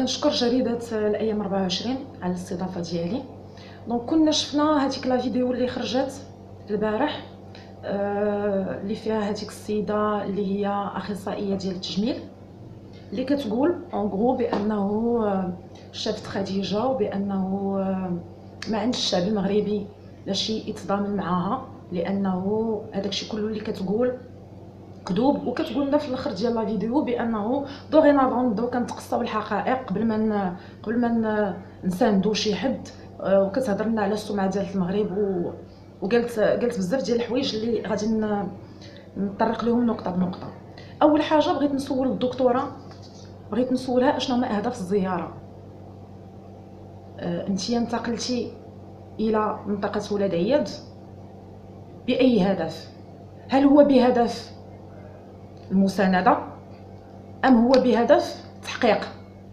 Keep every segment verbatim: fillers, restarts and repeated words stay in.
كنشكر جريدة الأيام أربعة وعشرين على الاستضافة ديالي. دونك كنا شفنا هذيك لا فيديو اللي خرجت البارح آه اللي فيها هذيك السيدة اللي هي أخصائية ديال التجميل اللي كتقول اون غرو بأنه شافت خديجة وبأنه ما عند الشعب المغربي لا شيء يتضامن معاها، لأنه هذاك الشيء كله اللي كتقول كذوب. وكتقول لنا في الاخر ديال لا فيديو بانه دوغينافون نبداو كنتقصاو الحقائق قبل ما قبل ما نساندو شي حد، وكتهضر لنا على السمعه ديال المغرب و... وقالت قالت بزاف ديال الحوايج اللي غادي نطرق لهم نقطه بنقطه. اول حاجه بغيت نسول الدكتوره، بغيت نسولها اشنو هما اهداف الزياره. انتي انتقلتي الى منطقه ولاد عياد باي هدف؟ هل هو بهدف المساندة أم هو بهدف التحقيق؟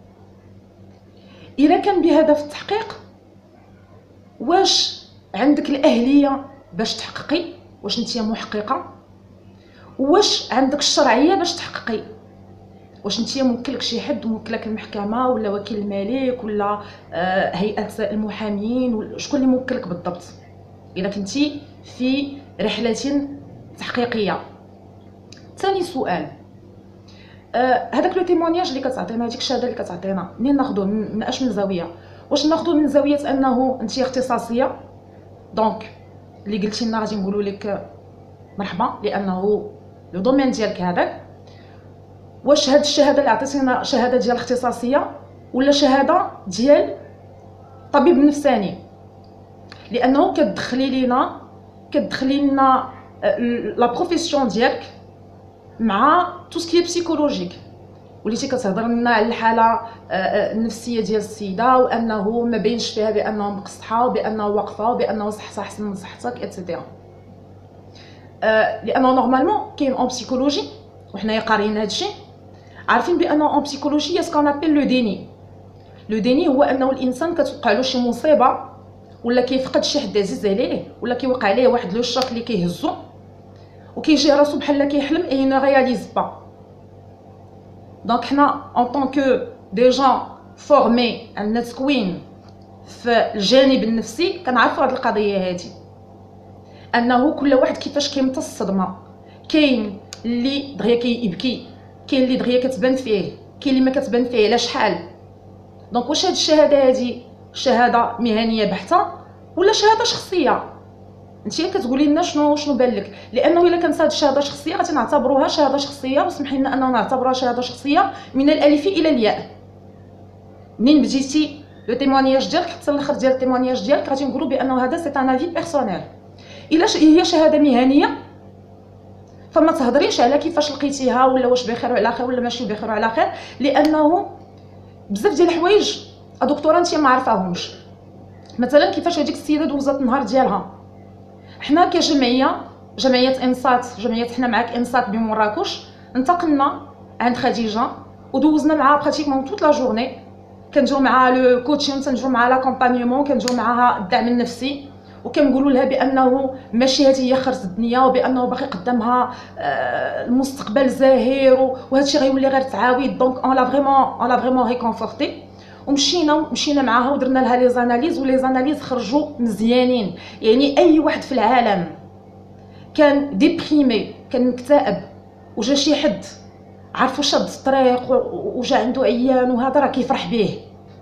إذا كان بهدف التحقيق، واش عندك الأهلية باش تحققي؟ واش نتيا محققة؟ واش عندك الشرعية باش تحققي؟ واش نتيا موكلك شي حد، موكلك المحكمة ولا وكيل الملك ولا آه هيئة المحامين؟ شكون اللي موكلك بالضبط إذا كنتي في رحلة تحقيقية؟ ثاني سؤال، آه هذاك لو تيمونياج اللي كتعطينا، هذيك الشهاده اللي كتعطينا، منين ناخذوه؟ من اش من زاويه؟ واش ناخذوه من زاويه انه انت اختصاصيه دونك اللي قلتي لنا غادي نقولوا لك مرحبا لانه لو دومين ديالك هذاك؟ واش هاد الشهاده اللي عطيتينا شهاده ديال الاختصاصيه ولا شهاده ديال طبيب نفساني؟ لانه كتدخلي لينا كتدخلي لنا لا بروفيسيون ديالك مع تو سكي بسيكولوجيك، وليتي كتهضر لنا على الحاله النفسيه ديال السيده وانه ما بينش فيها بانه مقصحه وبانه واقفه وبانه صحتها احسن من صحتك اتسيتيرا. لانه نورمالمون كاين اون بسيكولوجي وحنايا قاريين هادشي، عارفين بانه اون بسيكولوجي سكون ابيل لو ديني. لو ديني هو انه الانسان كتوقع له شي مصيبه ولا كيفقد شي حد عزيز عليه ولا كيوقع عليه واحد لو شوك اللي كيهزو وكيجي راسو بحال كيحلم اي نو رياليز با. دونك حنا ان طون كو دي جون فورمي عندنا تكوين في الجانب النفسي كنعرفوا هاد القضيه هادي، انه كل واحد كيفاش كيمتص الصدمه. كاين اللي دغيا كيبكي، كاين اللي دغيا كتبان فيه، كاين اللي ما كتبان فيه لا شحال. دونك واش هاد الشهاده هادي شهاده مهنيه بحته ولا شهاده شخصيه؟ انتي كتقولي لنا شنو شنو بان لك؟ لانه الا كانت هذه الشهاده شخصيه غادي نعتبروها شهاده شخصيه، وسمحي لنا اننا نعتبرها شهاده شخصيه من الالف الى الياء. منين بديتي لو تيمونياج ديالك حتى الاخر ديال التيمونياج ديالك غادي نقولوا بانه هذا سي ان افي بيرسونيل. الا هي شهاده مهنيه فما تهضريش على كيفاش لقيتيها ولا واش بخير وعلى خير ولا ماشي بخير وعلى خير، لانه بزاف ديال الحوايج الدكتوره انت ما عارفاهمش. مثلا كيفاش هذيك السيده دوزات النهار ديالها. حنا كجمعيه جمعيه انصات، جمعيه حنا معاك انصات بمراكش، انتقلنا عند خديجه ودوزنا معاها براتيكمون توت لا جورني. كنجيو معاها لو كوتشين، كنجيو معاها لاكومبانيمون، كنجيو معاها الدعم النفسي، وكنقولوا لها بانه ماشي هذه هي خرز الدنيا وبانه باقي قدامها المستقبل زاهر وهذا الشيء غيولي غير تعاود. دونك اون لا فريمون اون لا فريمون ريكونفورتي ومشينا مشينا معاها ودرنا لها لي زاناليز، ولي زاناليز خرجوا مزيانين. يعني اي واحد في العالم كان ديبريمي، كان مكتئب وجا شي حد عارفو شاد الطريق وجا عنده عيان وهذا راه كيفرح به.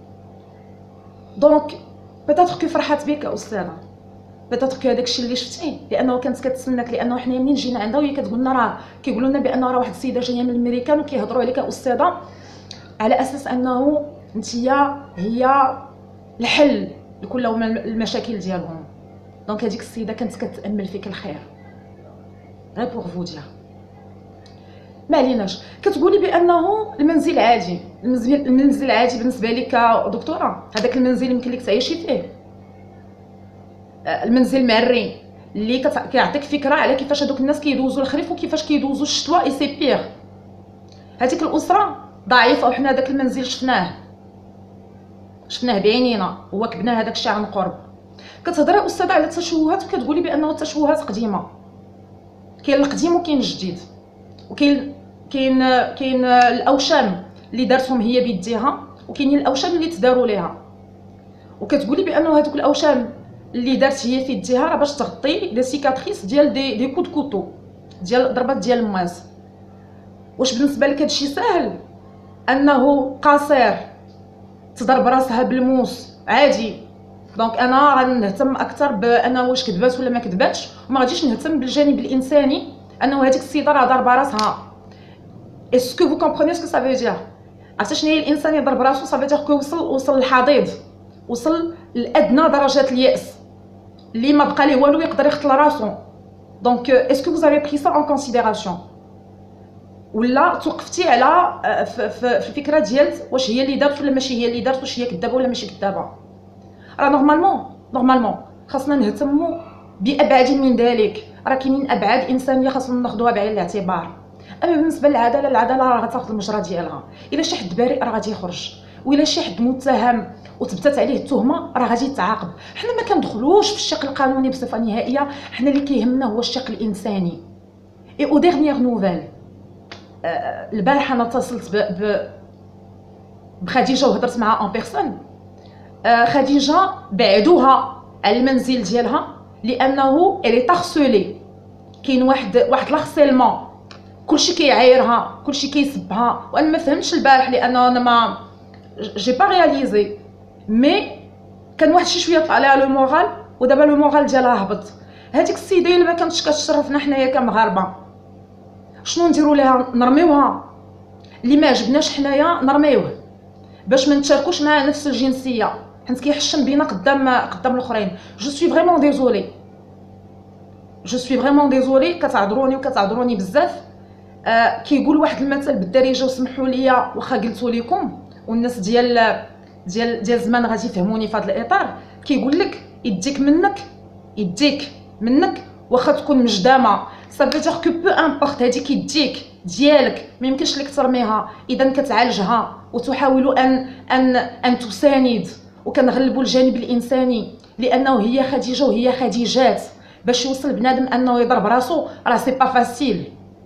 دونك بيتاتر كي فرحات بك استاذه، بيتاتر كي هذاك الشيء اللي شفتي لانه كانت كتسناك، لانه حنا منين جينا عندها وهي كتقول لنا راه كيقولوا لنا بانه راه واحد السيده جايه من الامريكان وكيهضروا عليك استاذه على اساس انه نتيا هي الحل لكل المشاكل ديالهم. دونك هذيك السيده كانت كتامل فيك الخير غير بوغ فو دير. ما عليناش. كتقولي بانه المنزل عادي، المنزل المنزل عادي بالنسبه لك كدكتوره. هذاك المنزل يمكن لك تعيشي فيه، المنزل معري اللي كيعطيك فكره على كيفاش هذوك الناس كيدوزوا الخريف وكيفاش كيدوزوا الشتوى. اي سي بيغ. هذيك الاسره ضعيفه وحنا هذاك المنزل شفناه شفناه بعينينا وواكبنا هذاك الشيء عن قرب. كتهضري استاذه على التشوهات وكتقولي بانه التشوهات قديمه. كاين القديم وكاين الجديد، وكاين كاين كاين الاوشام اللي دارتهم هي بيديها وكاينين الاوشام اللي تداروا ليها، وكتقولي بانه هذوك الاوشام اللي دارت هي في يديها راه باش تغطي لي سيكاتريس ديال دي دي كود كوطو، ديال ضربات ديال الماس. واش بالنسبه لك هادشي ساهل انه قاصر تضرب راسها بالموس عادي؟ دونك انا غنهتم اكثر بانه واش كذبات ولا ما كذباتش، وما غاديش نهتم بالجانب الانساني انه هذيك السيده راه ضاربه راسها. اسكو فو كومبروني اسكو سا فو دير؟ عرفتي شنو هي الانسان يضرب راسو؟ سا فو دير كو وصل وصل للحضيض، وصل لادنى درجات الياس اللي ما بقى ليه والو يقدر يقتل راسو. دونك اسكو فو افي بري سا اون كونسيديراسيون، ولا توقفتي على في الفكره ديال واش هي اللي دارت ولا ماشي هي اللي دارت، واش هي كذابه ولا ماشي كذابه؟ راه نورمالمون نورمالمون خاصنا نهتموا بابعد من ذلك. راه كاينين ابعاد انسانيه خاصنا ناخذوها بعين الاعتبار. اما بالنسبه للعداله، العداله راه غتاخذ المجرى ديالها. الا شي حد بريء راه غادي يخرج، والا شي حد متهم وثبتت عليه التهمه راه غادي يتعاقب. حنا ما كندخلوش في الشق القانوني بصفه نهائيه، حنا اللي كيهمنا هو الشق الانساني. اي او ديرنيير نوفيل، البارحه انا اتصلت ب ب بخديجه وهضرت معها اون بيرسون. خديجه بعدوها على المنزل ديالها لانه الي تارسولي، كاين واحد واحد لاغسيلمون، كلشي كيعايرها، كلشي كيسبها. وانا ما فهمتش البارح لانه انا ما جي با رياليزي، مي كان واحد شي شويه طلع لها لو مورال، ودابا لو مورال ديالها هبط. هذيك السيده الا ما كانتش كتشرفنا حنايا كمغاربه، شنو نديروا ليها؟ نرميوها؟ اللي ما عجبناش حنايا نرميوه باش ما نتشاركوش مع نفس الجنسيه، حيت كيحشم بينا قدام قدام الاخرين. جو سوي فريمون ديزولي، جو سوي فريمون ديزولي. كتعذروني وكتعذروني بزاف. آه كيقول واحد المثل بالدارجه، وسمحوا لي واخا قلتو لكم، والناس ديال ديال ديال زمان غادي يفهموني في هذا الاطار. كيقول لك يديك منك يديك منك واخا تكون مجدامه، صافي دير كو بو امبورط هذيك يديك ديالك ما يمكنش لك ترميها. اذا كتعالجها وتحاول ان ان ان تساند، وكنغلبوا الجانب الانساني، لانه هي خديجه وهي خديجات. باش يوصل بنادم انه يضرب راسو راه سي با فاسيل.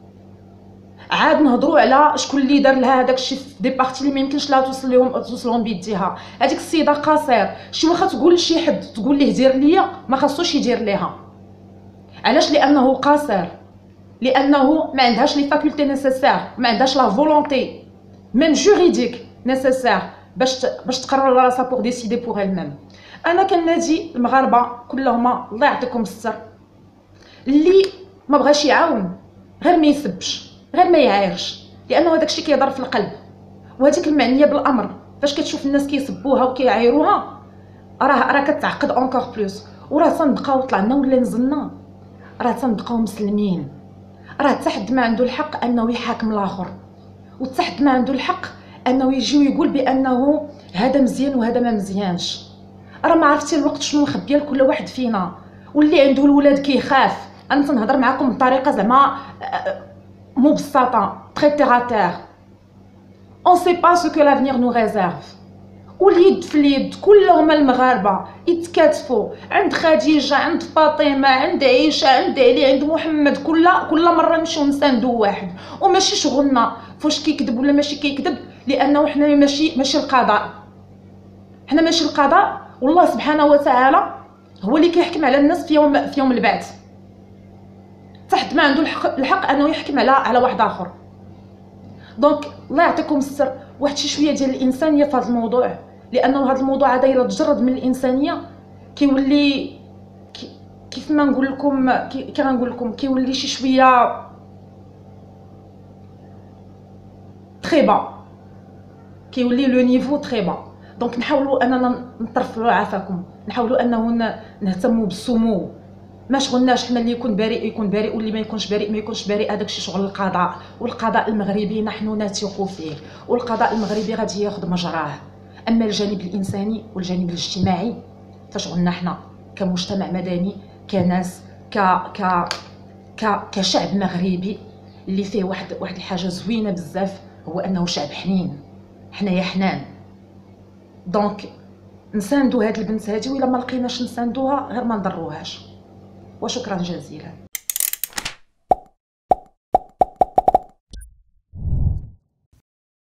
عاد نهضروا على شكون اللي دار لها هذاك الشيء في دي بارتي اللي ما يمكنش لها توصل لهم توصلهم بيديها. هذيك السيده قاصر، شي واخا تقول لشي حد تقول ليه دير ليا، ما خاصوش يدير ليها. علاش؟ لانه قاصر، لانه ما عندهاش لي فاكولتي نيسيسير، ما عندهاش لا فولونتي ميم جوريديك نيسيسير باش باش تقرر راسها بوغ ديسيدي بوغ elle même. انا كنادي المغاربه كلهم الله يعطيكم الستر، اللي ما بغاش يعاون غير ما يسبش، غير ما يعايرش، لانه هذاك الشيء كيضر في القلب. وهذيك المعنيه بالامر فاش كتشوف الناس كيسبوها وكيعايروها راه راه كتعقد اونكور بلوس. وراه تنبقاو طلعنا ولا نزلنا راه تنبقاو مسلمين. راه حتى حد ما عنده الحق انه يحاكم الاخر، وحتى حد ما عنده الحق انه يجي ويقول بانه هذا مزيان وهذا ما مزيانش. راه ما عرفتي الوقت شنو مخبيه لكل واحد فينا، واللي عنده الولاد كيخاف. انا تنهضر معكم بطريقه زعما مبسطه، تري تيغ ا تيغ. اون سي با سو كو لافنيغ نو ريزيرف. واليد في اليد كلهم المغاربه يتكاتفوا عند خديجه، عند فاطمه، عند عائشه، عند علي، عند محمد. كل كل مره نمشيو نساندو واحد، وماشي شغلنا فاش كيكذب ولا ماشي كيكذب، لانه حنا ماشي ماشي القضاء. حنا ماشي القضاء، والله سبحانه وتعالى هو اللي كيحكم على الناس في يوم في يوم البعث. حتى حد ما عنده الحق, الحق انه يحكم على على واحد اخر. دونك الله يعطيكم السر، واحد شي شويه ديال الانسانيه في هذا الموضوع، لانه هذا الموضوع هذا الا تجرد من الانسانيه كيولي كي كيف ما نقول لكم كي, كي غنقول لكم كيولي شي شويه تريبا، كيولي لو نيفو تريبا. دونك نحاولوا اننا نطرفوا عافاكم، نحاولوا انه نهتموا بالسمو. ما شغلناش حنا اللي يكون بريء يكون بريء، واللي ما يكونش بريء ما يكونش بريء. هذاك الشيء شغل القضاء، والقضاء المغربي نحن نثق فيه، والقضاء المغربي غادي ياخذ مجراه. اما الجانب الانساني والجانب الاجتماعي فشغلنا حنا كمجتمع مدني، كناس ك ك ك كشعب مغربي اللي فيه واحد واحد الحاجه زوينه بزاف، هو انه شعب حنين. حنايا حنان. دونك نساندو هاد البنت هادي، وإلا ما لقيناش نساندوها غير ما نضروهاش. وشكرا جزيلا.